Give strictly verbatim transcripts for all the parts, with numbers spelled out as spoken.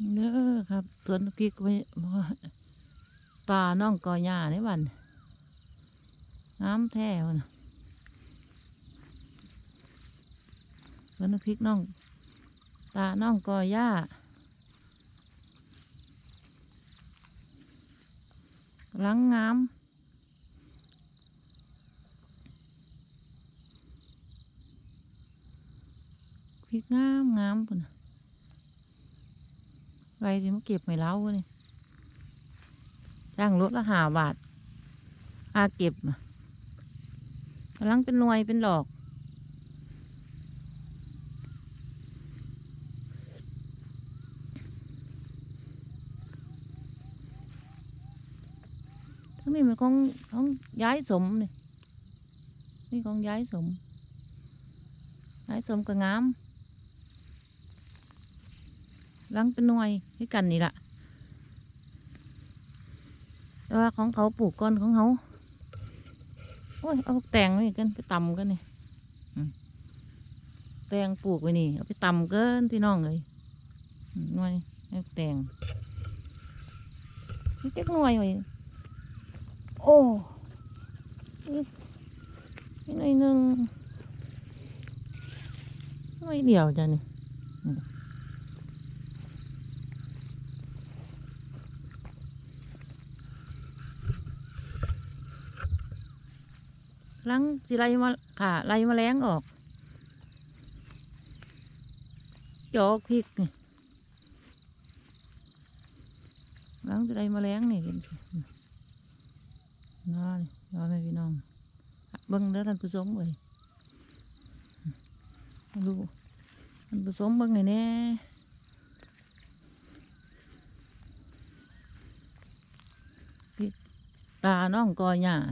เด้อครับสวนพริกไว้ป่าน้องกอหญ้าในบ้านน้ำแท้วนะสวนพริกน้องตาน้องกอหญ้ากำลังงามพริกงามงามปุ่นไรที่มาเก็บไม่เล้าเนี่ยจ้างรถละห้าบาทอาเก็บกำลังเป็นหน่วยเป็นดอกทั้งนี้มันของของย้ายสมนี่นี่ของย้ายสมย้ายสมก็งามลังเป็นหน่วยให้กันนี่แหละแต่ว่าของเขาปลูกก้อนของเขาโอ้ยเอาแตงไว้กันไปตำกันนี่แตงปลูกไว้นี่เอาไปตำเกินพี่น้องเลยหน่วยเอาแตงนี่เจ๊กหน่วยไว้โอ้นี่หน่วยหนึ่งหน่วยเดียวจ้ะนี่ลังสิไรมาค่ะไรมาแล้งออกจอกพริกนี่ลังสิไรมาแล้งนี่เป็นน้อยน้อยไหมพี่น้องเบิ้งเด้อท่านผู้ชมเลยดูท่านผู้ชมเบิ้งหน่อยแน่พริกตาน้องกอหญ้า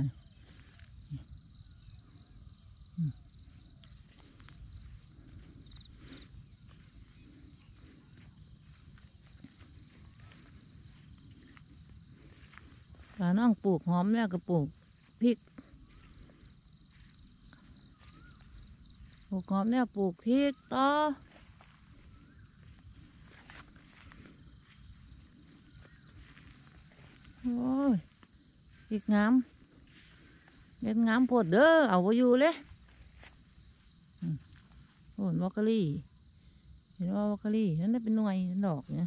ตาน้องปลูกหอมแล้วก็ปลูกพริกปลูกหอมแล้วปลูกพริกต่อโอ้ยพริกงามเด็ดงามโพดเด้อเอาไว้อยู่เลยโอ้ยบรอกโคลีเห็นว่าบรอกโคลีนั่นได้เป็นหน่วยดอกเนี่ย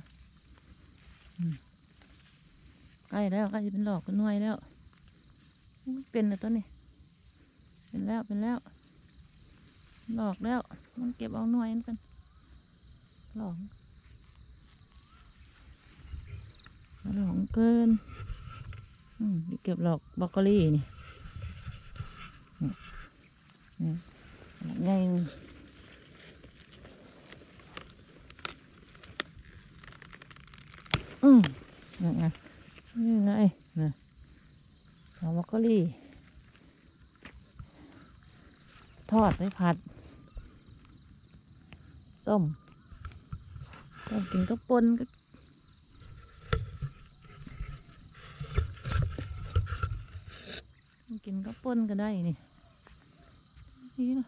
ใกล้แล้วใกล้จะเป็นดอกเป็นหน่วยแล้วเป็นแล้วตัวนี้เป็นแล้วเป็นแล้วดอกแล้วมันเก็บเอาหน่วยนั่นกันหลอกหลอกเกินอืมเก็บหลอกบรอกโคลีนี่ไงอืมนี่ไงนี่ไงนะเอาบรอกโคลีทอดไปผัดต้มต้มกินก็ปนก็กินก็ปนก็ได้นี่นี่นะ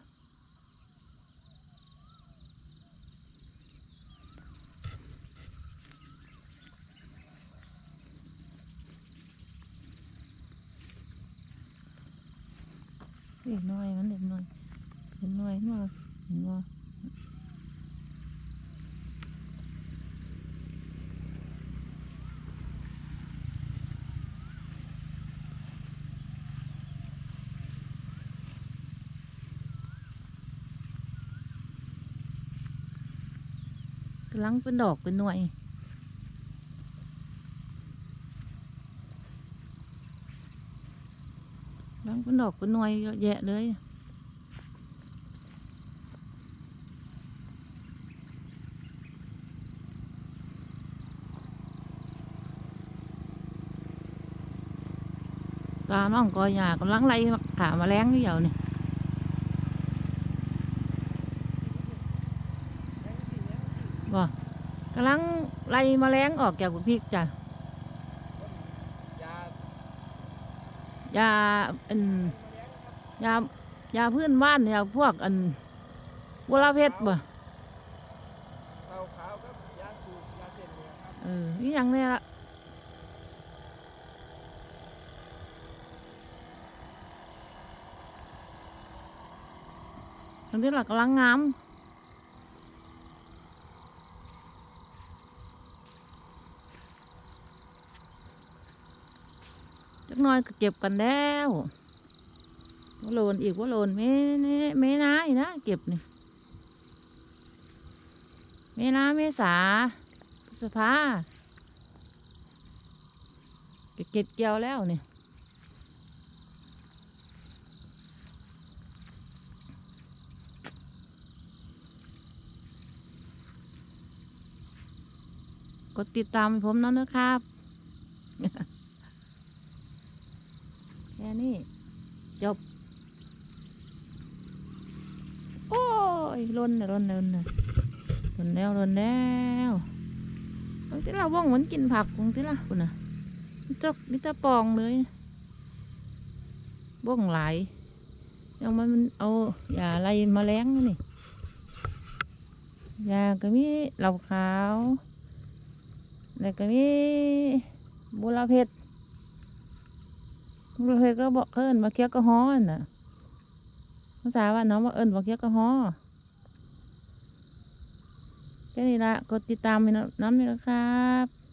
เด็กน้อยมันเด็กน้อยเด็กน้อยน้อยเห็นว่ากำลังเป็นดอกเป็นหน่วยกำลังเป็นดอกเป็นหน่วยเยอะแยะเลยตาน้องกอหญ้ากำลังไล่ขามาแล้งนี่เดียวนี่บ่กำลังไล่แมลงออกจากพริกจ้ะยาอันยายาพื้นบ้านยาพวกอันวลาเพชรบ่ขาวๆครับยาสูบยาเส้นเนี่ยครับออนี่ยังเนี่ยละตรงนี้หลักกำลังงามจักหน้อยก็เก็บกันแล้วว่าโลนอีกว่าโลนไม่ไม่น้าอีกนะเก็บนี่เมนาเมษาพฤษภาจะเก็บเกี่ยวแล้วเนี่ยกดติดตามผมน้องนะครับ แค่นี้จบโอ้ยล้นเลยล้นเลยล้นเลยล้นแล้วล้นแล้วบางทีเราว่องเหมือนกินผักบางทีละคุณน่ะมิตรมิตรปองเลยว่องหลายยังมันเอายาอะไรมาแล้งนี่ยาก็มีเหล้าขาวแล้วก็มีบุหรี่เพชรบุหรี่เพชรก็บอกเอิ้นมาเคี้ยวกระห้อนน่ะภาษาว่าน้องว่าเอิ้นมาเคี้ยวกระห้อแค่นี้ละกดติดตามน้ำนี่นะครับ